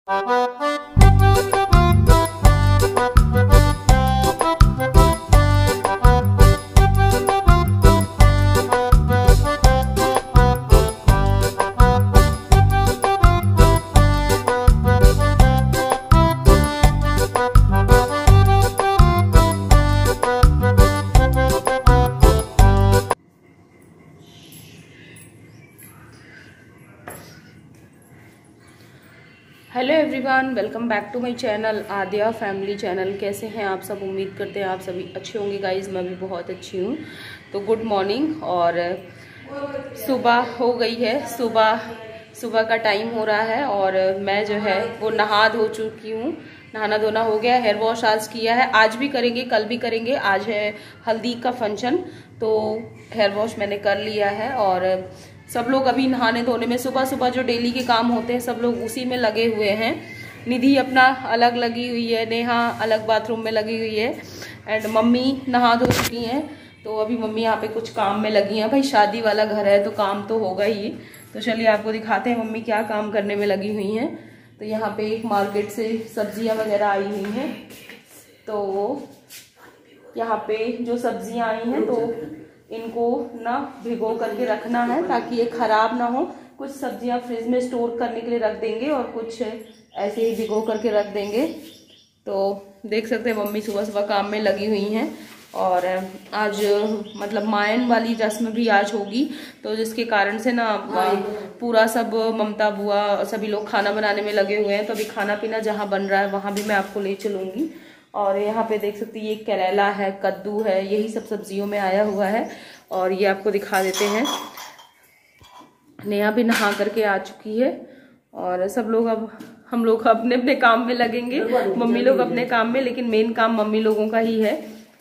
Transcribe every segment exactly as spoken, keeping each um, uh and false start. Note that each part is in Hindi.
Hello everyone, welcome back to my channel Aadya family channel. कैसे हैं आप सब? उम्मीद करते हैं आप सभी अच्छे होंगे गाइज। मैं भी बहुत अच्छी हूँ। तो गुड मॉर्निंग। और सुबह हो गई है, सुबह सुबह का टाइम हो रहा है और मैं जो है वो नहा धो चुकी हूँ। नहाना धोना हो गया, हेयर वॉश आज किया है। आज भी करेंगे, कल भी करेंगे। आज है हल्दी का फंक्शन, तो हेयर वॉश मैंने कर लिया है। और सब लोग अभी नहाने धोने में, सुबह सुबह जो डेली के काम होते हैं सब लोग उसी में लगे हुए हैं। निधि अपना अलग लगी हुई है, नेहा अलग बाथरूम में लगी हुई है, एंड मम्मी नहा धो चुकी हैं। तो अभी मम्मी यहाँ पे कुछ काम में लगी हैं। भाई शादी वाला घर है तो काम तो होगा ही। तो चलिए आपको दिखाते हैं मम्मी क्या काम करने में लगी हुई हैं। तो यहाँ पे एक मार्केट से सब्जियाँ वगैरह आई हुई हैं। तो यहाँ पे जो सब्जियाँ आई हैं तो इनको ना भिगो करके रखना है ताकि ये खराब ना हो। कुछ सब्जियां फ्रिज में स्टोर करने के लिए रख देंगे और कुछ ऐसे ही भिगो करके रख देंगे। तो देख सकते हैं मम्मी सुबह सुबह काम में लगी हुई हैं। और आज मतलब मायन वाली रस्म भी आज होगी, तो जिसके कारण से ना पूरा सब ममता बुआ सभी लोग खाना बनाने में लगे हुए हैं। तो अभी खाना पीना जहाँ बन रहा है वहाँ भी मैं आपको ले चलूँगी। और यहाँ पे देख सकती हैं ये करेला है, कद्दू है, यही सब सब्जियों में आया हुआ है। और ये आपको दिखा देते हैं। नेहा भी नहा करके आ चुकी है और सब लोग अब हम लोग अपने अपने काम में लगेंगे। मम्मी लोग अपने काम में, लेकिन मेन काम मम्मी लोगों का ही है।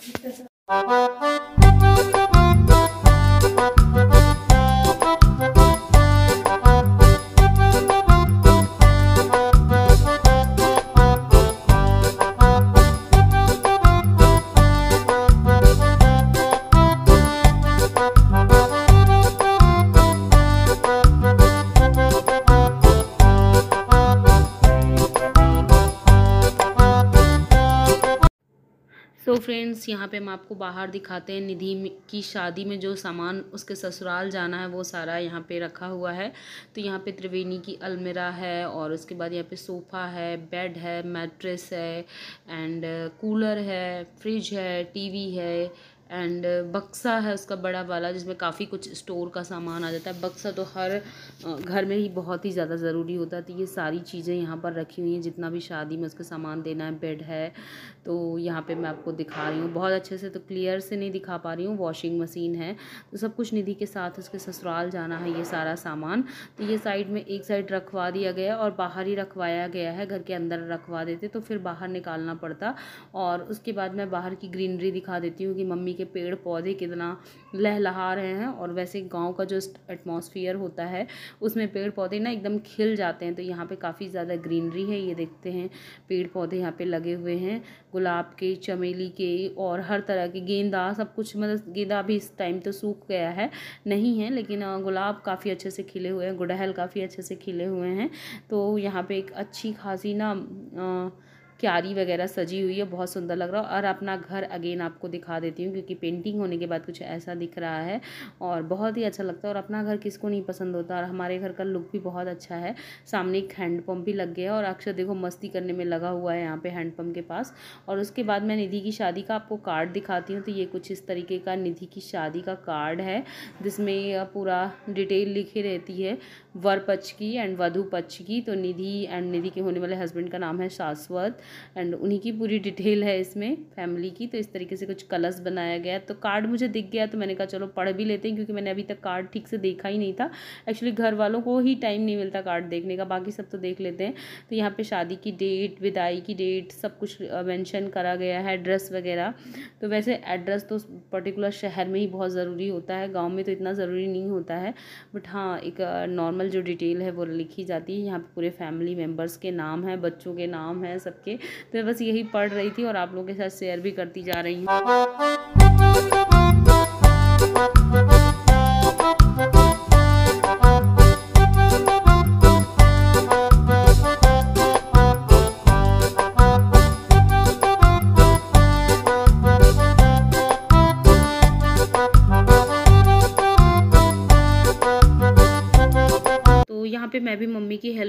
तो फ्रेंड्स यहाँ पे हम आपको बाहर दिखाते हैं। निधि की शादी में जो सामान उसके ससुराल जाना है वो सारा यहाँ पे रखा हुआ है। तो यहाँ पे त्रिवेणी की अलमीरा है और उसके बाद यहाँ पे सोफ़ा है, बेड है, मैट्रेस है, एंड कूलर है, फ्रिज है, टीवी है, एंड बक्सा है उसका बड़ा वाला जिसमें काफ़ी कुछ स्टोर का सामान आ जाता है। बक्सा तो हर घर में ही बहुत ही ज़्यादा ज़रूरी होता है। तो ये सारी चीज़ें यहाँ पर रखी हुई हैं, जितना भी शादी में उसका सामान देना है। बेड है, तो यहाँ पे मैं आपको दिखा रही हूँ बहुत अच्छे से, तो क्लियर से नहीं दिखा पा रही हूँ। वॉशिंग मशीन है, तो सब कुछ निधि के साथ उसके ससुराल जाना है ये सारा सामान। तो ये साइड में एक साइड रखवा दिया गया और बाहर ही रखवाया गया है। घर के अंदर रखवा देते तो फिर बाहर निकालना पड़ता। और उसके बाद मैं बाहर की ग्रीनरी दिखा देती हूँ कि मम्मी के पेड़ पौधे कितना लहलहा रहे हैं। और वैसे गांव का जो एटमॉस्फेयर होता है उसमें पेड़ पौधे ना एकदम खिल जाते हैं। तो यहाँ पे काफ़ी ज़्यादा ग्रीनरी है। ये देखते हैं पेड़ पौधे यहाँ पे लगे हुए हैं, गुलाब के, चमेली के और हर तरह के, गेंदा, सब कुछ। मतलब गेंदा भी इस टाइम तो सूख गया है, नहीं है, लेकिन गुलाब काफ़ी अच्छे से खिले हुए हैं, गुड़हल काफ़ी अच्छे से खिले हुए हैं। तो यहाँ पे एक अच्छी खासी ना आ, क्यारी वगैरह सजी हुई है, बहुत सुंदर लग रहा है। और अपना घर अगेन आपको दिखा देती हूँ क्योंकि पेंटिंग होने के बाद कुछ ऐसा दिख रहा है और बहुत ही अच्छा लगता है। और अपना घर किसको नहीं पसंद होता। और हमारे घर का लुक भी बहुत अच्छा है। सामने एक हैंडपम्प भी लग गया और अक्षर देखो मस्ती करने में लगा हुआ है यहाँ पे हैंडपम्प के पास। और उसके बाद मैं निधि की शादी का आपको कार्ड दिखाती हूँ। तो ये कुछ इस तरीके का निधि की शादी का कार्ड है जिसमें पूरा डिटेल लिखी रहती है, वर पक्ष की एंड वधू पक्ष की। तो निधि एंड निधि के होने वाले हस्बैंड का नाम है शाश्वत एंड उन्हीं की पूरी डिटेल है इसमें फैमिली की। तो इस तरीके से कुछ कलश बनाया गया। तो कार्ड मुझे दिख गया तो मैंने कहा चलो पढ़ भी लेते हैं क्योंकि मैंने अभी तक कार्ड ठीक से देखा ही नहीं था। एक्चुअली घर वालों को ही टाइम नहीं मिलता कार्ड देखने का, बाकी सब तो देख लेते हैं। तो यहाँ पे शादी की डेट, विदाई की डेट, सब कुछ मेंशन करा गया है, एड्रेस वगैरह। तो वैसे एड्रेस तो पर्टिकुलर शहर में ही बहुत ज़रूरी होता है, गाँव में तो इतना ज़रूरी नहीं होता है। बट हाँ, एक नॉर्मल जो डिटेल है वो लिखी जाती है। यहाँ पे पूरे फैमिली मेम्बर्स के नाम है, बच्चों के नाम है सबके। तो बस यही पढ़ रही थी और आप लोगों के साथ शेयर भी करती जा रही हूँ।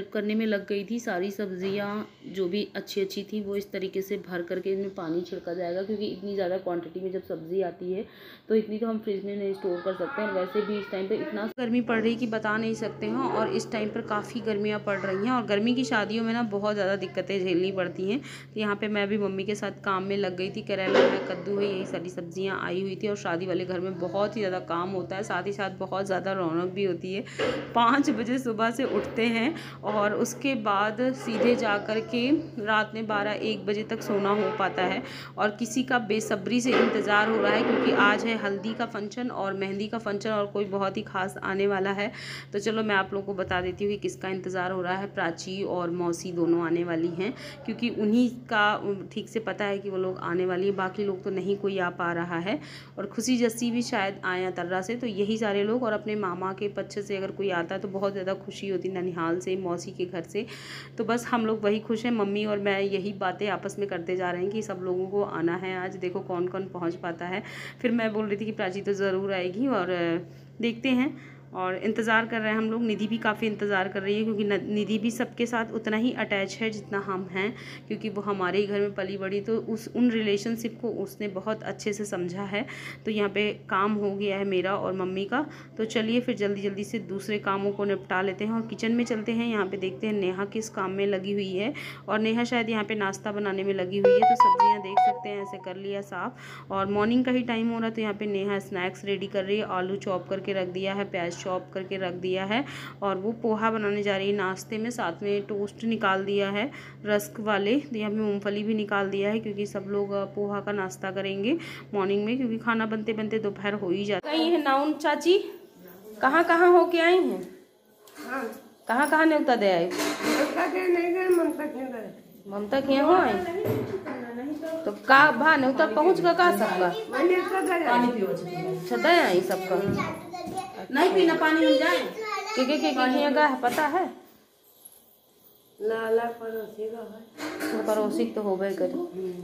सर्व करने में लग गई थी। सारी सब्जियां जो भी अच्छी अच्छी थी वो इस तरीके से भर करके इनमें पानी छिड़का जाएगा, क्योंकि इतनी ज़्यादा क्वांटिटी में जब सब्ज़ी आती है तो इतनी तो हम फ्रिज में नहीं स्टोर कर सकते हैं। वैसे भी इस टाइम पे इतना गर्मी पड़ रही कि बता नहीं सकते हैं, और इस टाइम पर काफ़ी गर्मियाँ पड़ रही हैं, और गर्मी की शादियों में ना बहुत ज़्यादा दिक्कतें झेलनी पड़ती हैं। तो यहाँ पर मैं भी मम्मी के साथ काम में लग गई थी। करेला है, कद्दू है, यही सारी सब्जियाँ आई हुई थी। और शादी वाले घर में बहुत ही ज़्यादा काम होता है, साथ ही साथ बहुत ज़्यादा रौनक भी होती है। पाँच बजे सुबह से उठते हैं और उसके बाद सीधे जा कर के रात में बारह एक बजे तक सोना हो पाता है। और किसी का बेसब्री से इंतज़ार हो रहा है, क्योंकि आज है हल्दी का फंक्शन और मेहंदी का फंक्शन, और कोई बहुत ही खास आने वाला है। तो चलो मैं आप लोगों को बता देती हूँ कि किसका इंतज़ार हो रहा है। प्राची और मौसी दोनों आने वाली हैं, क्योंकि उन्हीं का ठीक से पता है कि वो लोग आने वाली है, बाकी लोग तो नहीं कोई आ पा रहा है। और खुशी जस्सी भी शायद आया तर्रा से, तो यही सारे लोग। और अपने मामा के पक्ष से अगर कोई आता है तो बहुत ज़्यादा खुशी होती, ननिहाल से, मौसी के घर से। तो बस हम लोग वही खुश हैं, मम्मी और मैं यही बातें आपस में करते जा रहे हैं कि सब लोगों को आना है आज, देखो कौन कौन पहुंच पाता है। फिर मैं बोल रही थी कि प्राची तो ज़रूर आएगी, और देखते हैं। और इंतज़ार कर रहे हैं हम लोग। निधि भी काफ़ी इंतज़ार कर रही है, क्योंकि निधि भी सबके साथ उतना ही अटैच है जितना हम हैं, क्योंकि वो हमारे ही घर में पली बड़ी, तो उस उन रिलेशनशिप को उसने बहुत अच्छे से समझा है। तो यहाँ पे काम हो गया है मेरा और मम्मी का। तो चलिए फिर जल्दी जल्दी से दूसरे कामों को निपटा लेते हैं और किचन में चलते हैं। यहाँ पे देखते हैं नेहा किस काम में लगी हुई है, और नेहा शायद यहाँ पे नाश्ता बनाने में लगी हुई है। तो सब्जियाँ देख सकते हैं ऐसे कर लिया साफ़, और मॉर्निंग का ही टाइम हो रहा है। तो यहाँ पे नेहा स्नैक्स रेडी कर रही है। आलू चॉप करके रख दिया है, प्याज चॉप करके रख दिया है, और वो पोहा बनाने जा रही है नाश्ते में। साथ में टोस्ट निकाल दिया है रस्क वाले, यहाँ पे मूंगफली भी निकाल दिया है, क्योंकि सब लोग पोहा का नाश्ता करेंगे मॉर्निंग में, क्योंकि खाना बनते बनते दोपहर हो ही जाता है। कहीं है नाउन चाची, कहाँ कहाँ हो के आई हैं? हाँ। कहाँ कहाँ न्योता दे आए? ममता के यहाँ आए तो का भा न्योता पहुँच का का सबका छता आई सबका नहीं पीना पानी मिल जाए के के के के का पता है? लाला पड़ोसी का है, पड़ोसी तो हो गए करी।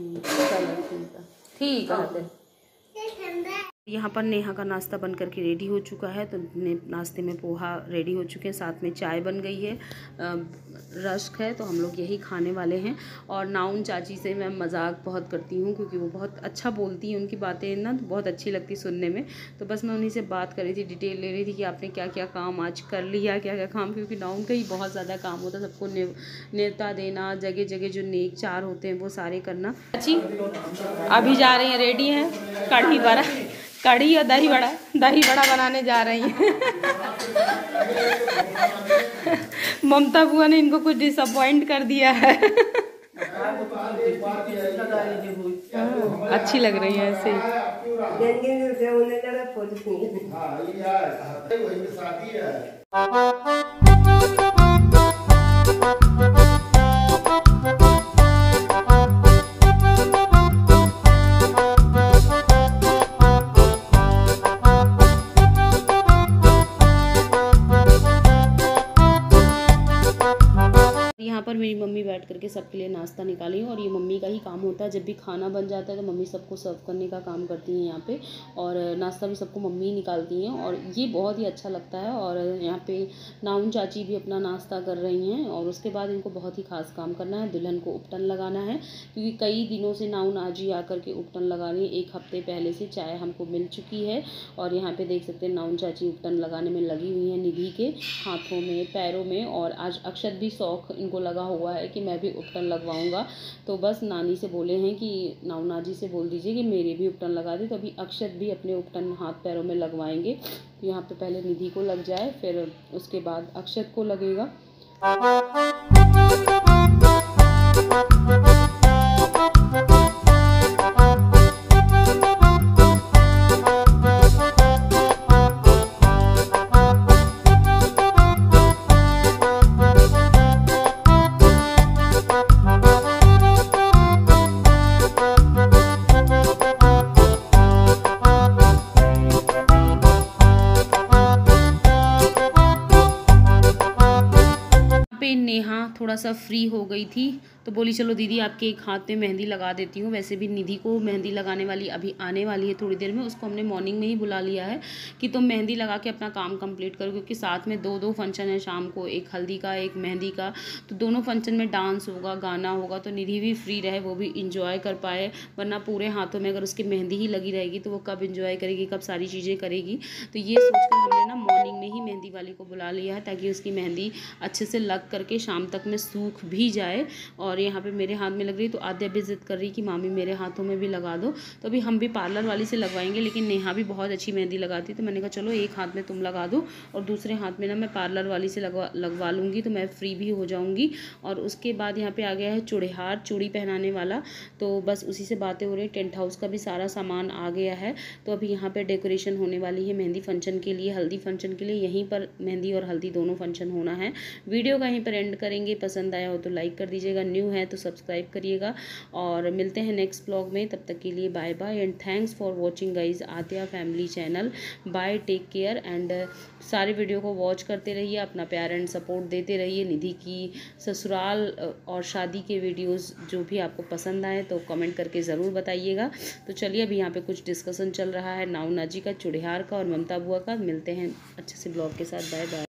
ठीक है। यहाँ पर नेहा का नाश्ता बन करके रेडी हो चुका है। तो नाश्ते में पोहा रेडी हो चुके हैं, साथ में चाय बन गई है, रस्क है, तो हम लोग यही खाने वाले हैं। और नाउन चाची से मैं मजाक बहुत करती हूँ, क्योंकि वो बहुत अच्छा बोलती हैं, उनकी बातें ना तो बहुत अच्छी लगती सुनने में। तो बस मैं उन्हीं से बात कर रही थी, डिटेल ले रही थी कि आपने क्या क्या काम आज कर लिया, क्या क्या काम, क्योंकि नाउन का ही बहुत ज़्यादा काम होता है, सबको न्योता देना, जगह जगह जो नेक चार होते हैं वो सारे करना। चाची अभी जा रही हैं, रेडी हैं, कढ़ी बना कढ़ी और दही बड़ा दही बड़ा बनाने जा रही हैं। ममता बुआ ने इनको कुछ डिसअपॉइंट कर दिया है। अच्छी लग रही है ऐसे पर मेरी मम्मी बैठ करके सबके लिए नाश्ता निकाली, और ये मम्मी का ही काम होता है। जब भी खाना बन जाता है तो मम्मी सबको सर्व करने का काम करती हैं यहाँ पे, और नाश्ता भी सबको मम्मी निकालती हैं, और ये बहुत ही अच्छा लगता है। और यहाँ पे नाउन चाची भी अपना नाश्ता कर रही हैं, और उसके बाद इनको बहुत ही खास काम करना है, दुल्हन को उपटन लगाना है, क्योंकि कई दिनों से नाउन आज ही आकर के उपटन लगा रही है। एक हफ्ते पहले से चाय हमको मिल चुकी है, और यहाँ पे देख सकते हैं नाउन चाची उपटन लगाने में लगी हुई हैं, निधि के हाथों में, पैरों में। और आज अक्षत भी शौक इनको लगा हुआ है कि मैं भी उपटन लगवाऊंगा। तो बस नानी से बोले हैं कि नाउना जी से बोल दीजिए कि मेरे भी उपटन लगा दे। तो अभी अक्षत भी अपने उपटन हाथ पैरों में लगवाएंगे। यहाँ पे पहले निधि को लग जाए, फिर उसके बाद अक्षत को लगेगा। नेहा थोड़ा सा फ्री हो गई थी, तो बोली चलो दीदी आपके एक हाथ में मेहंदी लगा देती हूँ। वैसे भी निधि को मेहंदी लगाने वाली अभी आने वाली है थोड़ी देर में, उसको हमने मॉर्निंग में ही बुला लिया है कि तुम मेहंदी लगा के अपना काम कंप्लीट करो, क्योंकि साथ में दो दो फंक्शन है शाम को, एक हल्दी का एक मेहंदी का, तो दोनों फंक्शन में डांस होगा, गाना होगा, तो निधि भी फ्री रहे, वो भी इंजॉय कर पाए। वरना पूरे हाथों में अगर उसकी मेहंदी ही लगी रहेगी तो वो कब इंजॉय करेगी, कब सारी चीज़ें करेगी। तो ये सोचकर हमने ना मॉर्निंग में ही मेहंदी वाली को बुला लिया है, ताकि उसकी मेहंदी अच्छे से लग करके शाम तक में सूख भी जाए। और यहाँ पे मेरे हाथ में लग रही, तो आद्या भी जिद कर रही कि मामी मेरे हाथों में भी लगा दो। तो अभी हम भी पार्लर वाली से लगवाएंगे, लेकिन नेहा भी बहुत अच्छी मेहंदी लगाती, तो मैंने कहा चलो एक हाथ में तुम लगा दो और दूसरे हाथ में ना मैं पार्लर वाली से लगवा लगवा लूँगी, तो मैं फ्री भी हो जाऊँगी। और उसके बाद यहाँ पे आ गया है चूड़ीहार, चूड़ी पहनाने वाला, तो बस उसी से बातें हो रही। टेंट हाउस का भी सारा सामान आ गया है, तो अभी यहाँ पे डेकोरेशन होने वाली है मेहंदी फंक्शन के लिए, हल्दी फंक्शन के लिए। यहीं पर मेहंदी और हल्दी दोनों फंक्शन होना है। वीडियो का यहीं पर एंड करेंगे। पसंद आया हो तो लाइक कर दीजिएगा, न्यू है तो सब्सक्राइब करिएगा, और मिलते हैं नेक्स्ट ब्लॉग में। तब तक के लिए bye bye and thanks for watching guys Aadya family channel. Bye, take care and सारे वीडियो को वॉच करते रहिए, अपना प्यार एंड सपोर्ट देते रहिए। निधि की ससुराल और शादी के वीडियोस जो भी आपको पसंद आए तो कमेंट करके ज़रूर बताइएगा। तो चलिए अभी यहाँ पे कुछ डिस्कशन चल रहा है नाउना जी का, चूड़ीहार का और ममता बुआ का। मिलते हैं अच्छे से ब्लॉग के साथ। Bye bye.